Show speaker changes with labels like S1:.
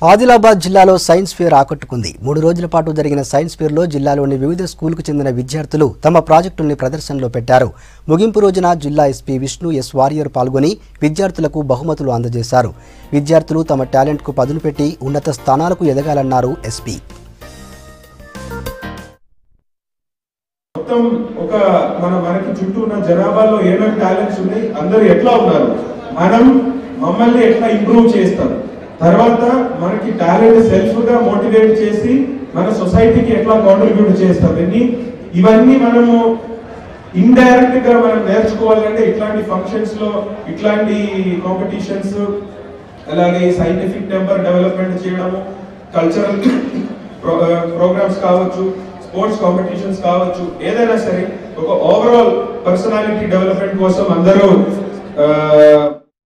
S1: ఆదిలాబాద్ జిల్లాలో science fair ఆకట్టుకుంది. 3 రోజుల పాటు జరిగిన సైన్స్ ఫేర్లో జిల్లాలోని వివిధ స్కూల్కు చెందిన విద్యార్థులు తమ ప్రాజెక్టుల్ని ప్రదర్శనలో పెట్టారు. ముగింపు రోజున జిల్లా ఎస్పీ విష్ణు వారియర్ పాల్గొని విద్యార్థులకు బహుమతులు అందజేశారు. విద్యార్థులు తమ టాలెంట్కు పదును పెట్టి ఉన్నత స్థానాలకు ఎదగాలన్నారు ఎస్పీ.
S2: మనకి చుట్టూ ఉన్న జనాభాలో ఏమేమి టాలెంట్స్ ఉన్నాయి, అందరూ ఎట్లా ఉన్నారు, మమ్మల్ని ఎట్లా ఇంప్రూవ్ చేస్తాం, తర్వాత మనకి టాలెంట్ సెల్ఫ్ గా మోటివేట్ చేసి మన సొసైటీకి ఎట్లా కాంట్రిబ్యూట్ చేస్తాం, ఇవన్నీ మనము ఇండైరెక్ట్ గా మనం నేర్చుకోవాలంటే ఇట్లాంటి ఫంక్షన్స్ లో, ఇట్లాంటి కాంపిటీషన్స్, అలాగే సైంటిఫిక్ టెంపర్ డెవలప్మెంట్ చేయడము, కల్చరల్ ప్రోగ్రామ్స్ కావచ్చు, స్పోర్ట్స్ కాంపిటీషన్స్ కావచ్చు, ఏదైనా సరే ఒక ఓవరాల్ పర్సనాలిటీ డెవలప్మెంట్ కోసం అందరూ